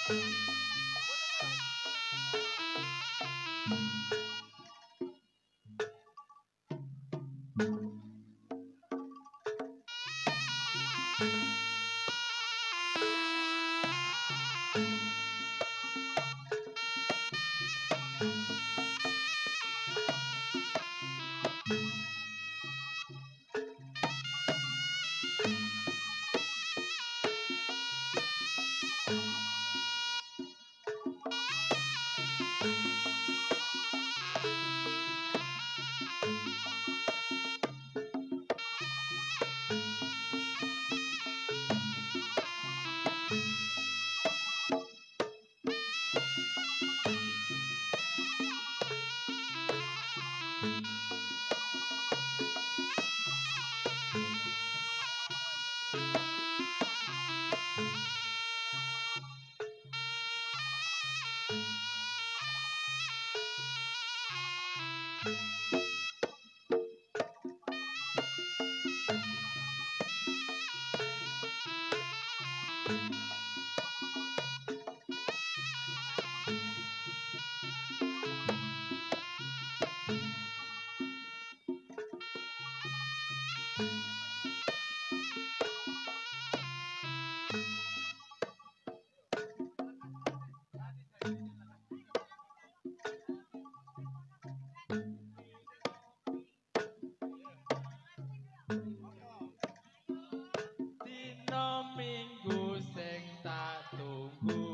Dina minggu sing tak tunggu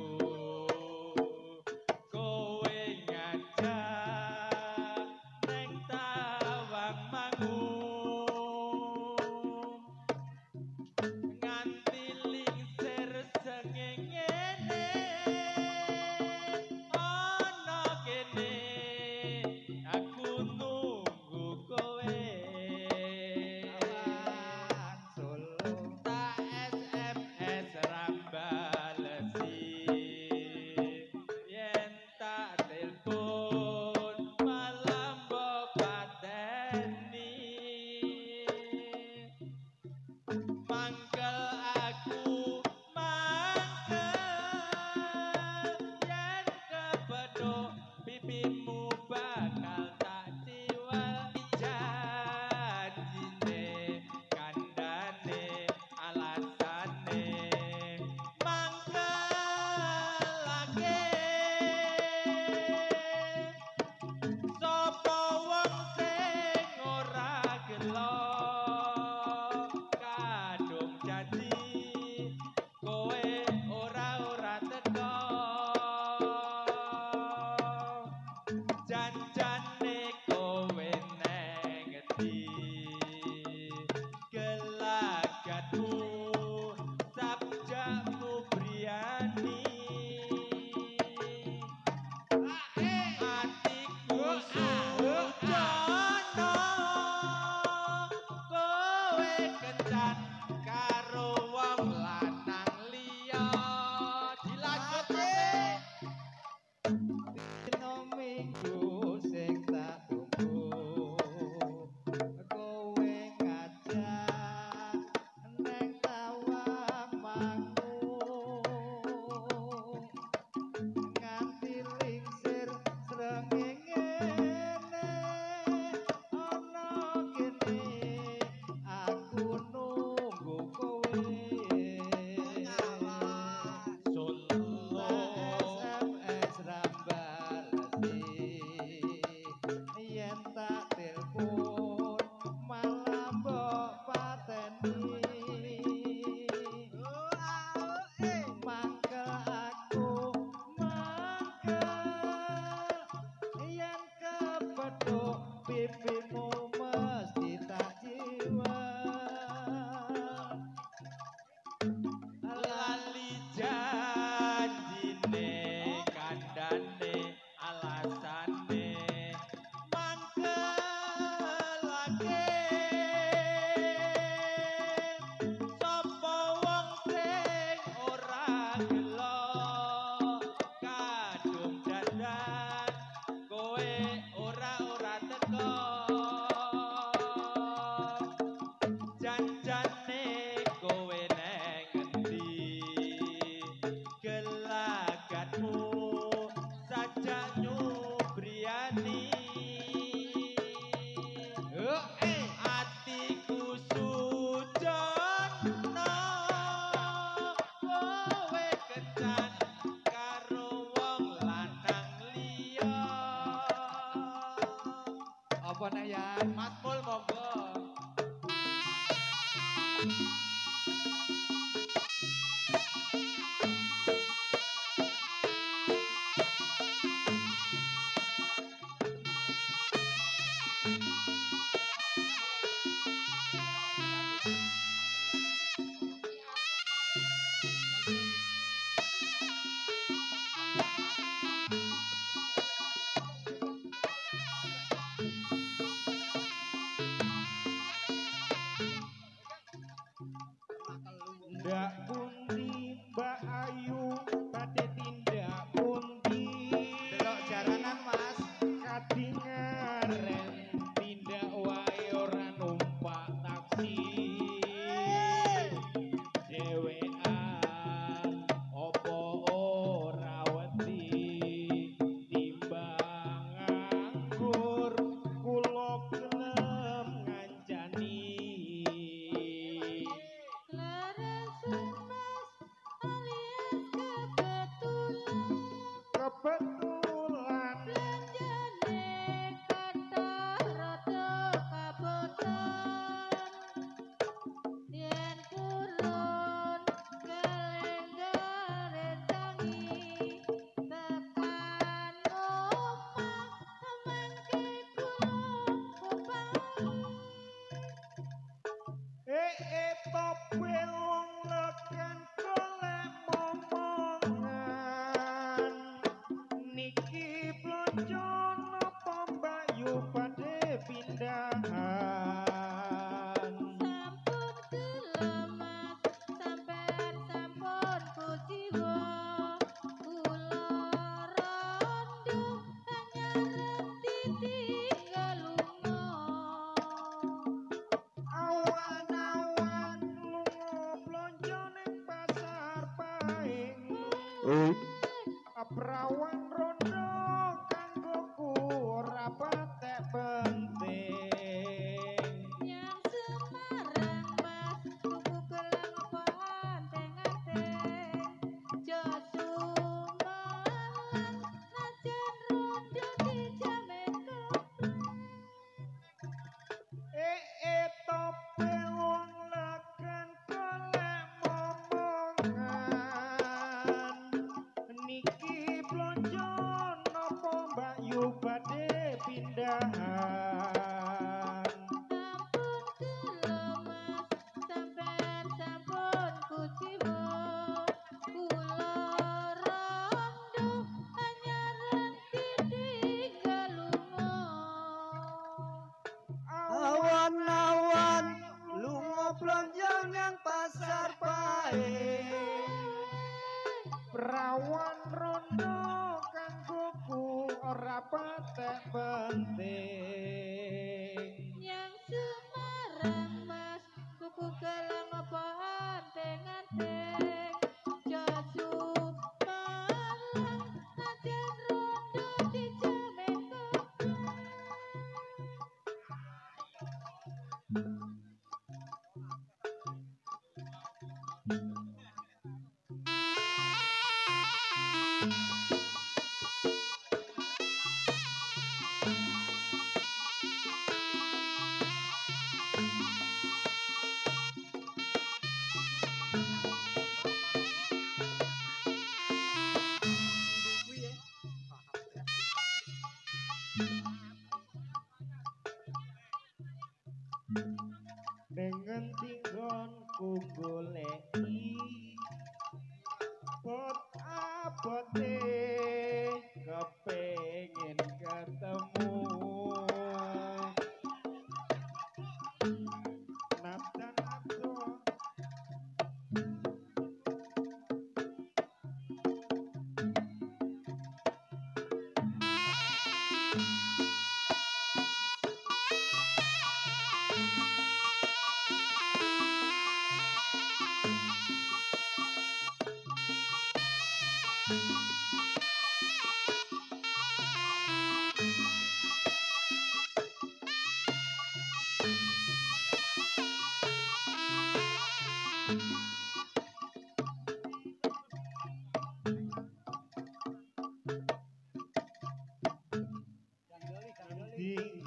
kowe ngajak neng tawang mangung nganti lingsir sengengene ana kene aku nunggu kowe tak SMS rambalesi yen tak telepon malam mbok pateni mangkel aku mangkel yen kepedhok pipimu bakal tak ciwal janjine kandhane alasane mangkelake sapa wong sing ora gelo kadung janji kowe ora teko janjane kowe neng ngendi gelagatmu sabjamu Briani atiku sujono kowe kencan karo wong lanang liya dilanjut Dina minggu sing tak tunggu kowe ngajak neng tawang mangung Yayan, Mas Pul monggo. Ndak pundi Mbak Ayu badhe tindak pundi Delok jaranan Mas. kadingaren tindak wae ora numpak taksi dhewean opo ora wedi timbang nganggur kula gelem ngancani kebetulan tope wong leken golek momongan niki blonjo napa Mbak Yu badhe pindahan awan-awan lunga blonjo ning pasar paing aprawan rondo kanggoku ora patek penting tope wong leken golek momongan niki blonjo napa Mbak Yu badhe pindahan Awan-awan lunga blonjo nang pasar paing. perawan rondo kanggoku ora patek penting dengan tinggonku goleki pot abote kepengin ketemu nadan ado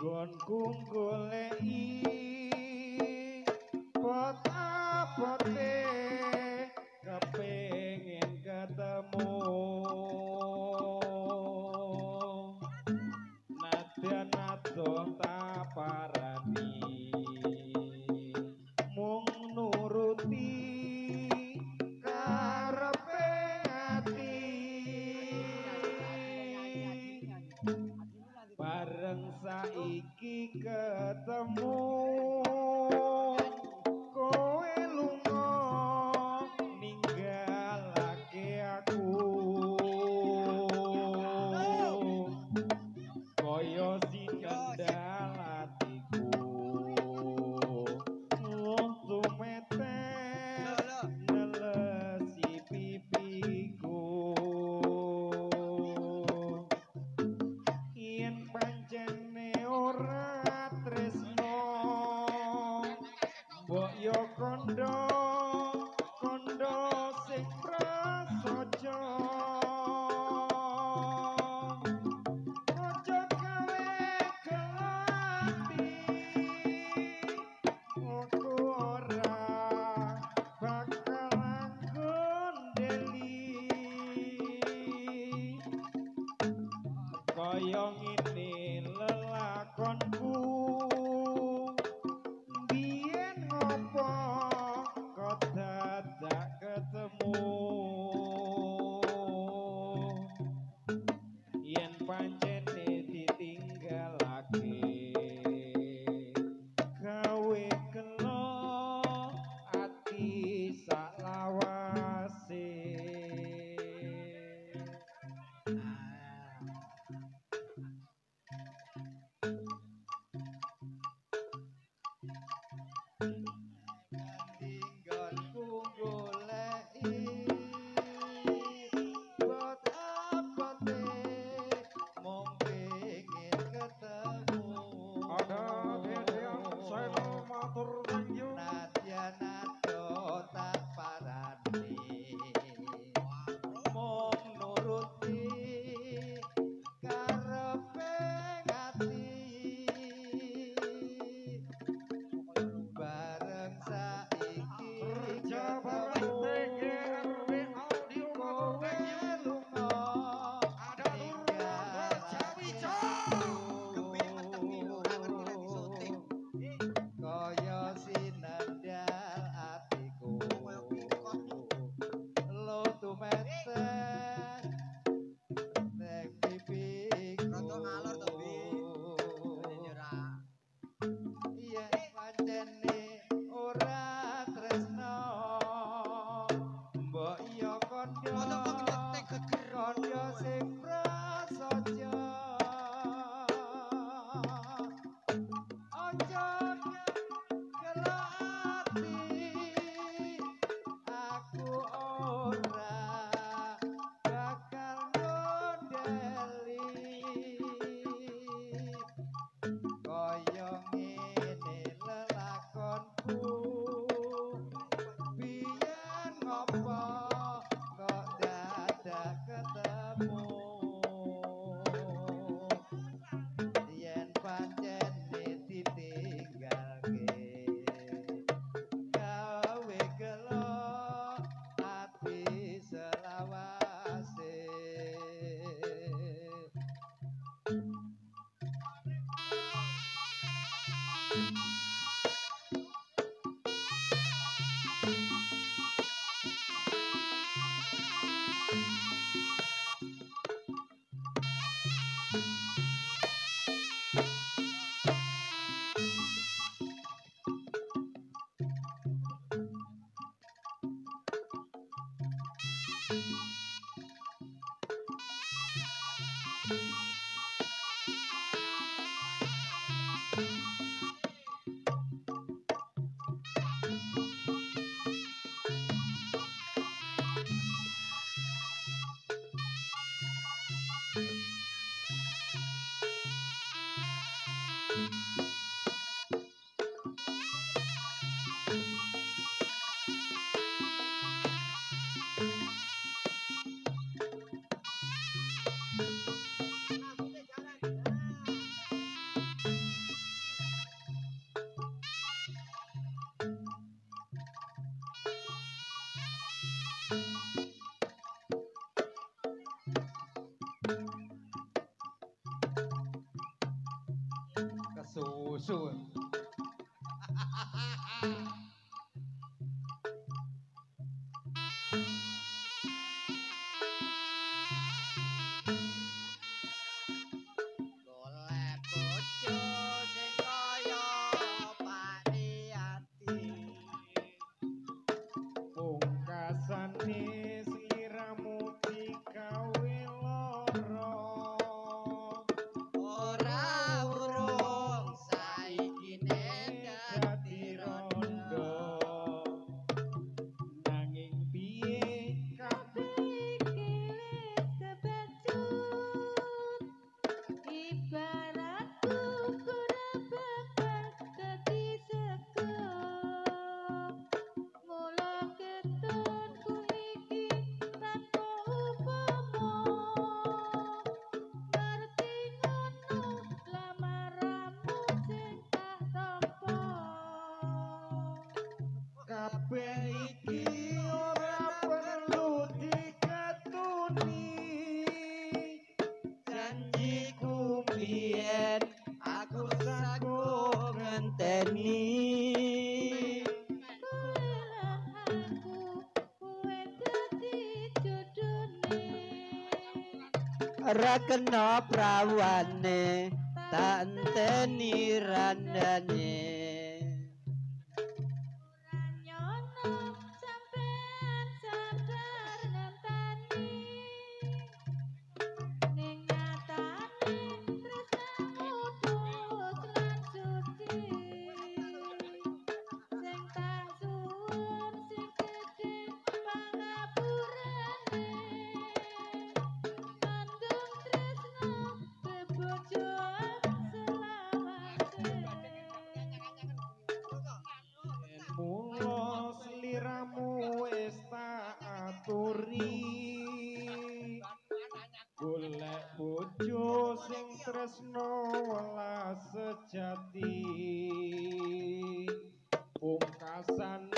nggonku goleki pot-pote kepengin ketemu nadyan adoh tak parani mung nuruti karepe ati bareng saiki ketemu kowe lunga ninggalake aku kaya sinendal atiku tumetes nelesi pipiku yen pancene ora tresno mbok yo kondo sing prasaja aja gawe gelati aku ora bakal gondeli kaya ngene lelakonku biyen ngopo kok dadak ketemu yen pancene ditinggalake gawe kelo ati saklawase Tinggalku goleki pot-pote mung pengin ketemu ada yang saya matur thank you nadyan adoh tak parani mung nuruti karepe ati bareng saiki kerja bareng TGRW audio matur kowe thank you lunga ada Nurul Jawijo kaya sinendal atiku lo tumetes nek pipiku iya pancene ora tresno mbok yo kondo sing prasaja aja gelati aku ora bakal gondeli kaya ngene lelakonku biyen ngopo kok dadak ketemu yen pancene ditinggalke gawe gelo ati selawase Kesusun. golek bojo sing kaya Paniati pungkasane sliramu digawe lara ora urung saiki dadi rondo nanging piye kabeh Ibarat kukur beber dadi sekop mula ketonku iki tanpa upama ngerti ngono lamaramu sing tak tampa kabeh iki ora perlu dikatuni janjiku biyen aku saguh ngenteni kowe lan aku kowe dadi jodone ora kena prawane tak enteni randane ora nyono sampean sadar ngenteni ning nyatane tresnamu tulus lan suci sing tak suwun sing gedhe pangapurane mandung tresno bebojo selawase mula sliramu wis tak aturi golek bojo sing tresno welas sejati pungkasan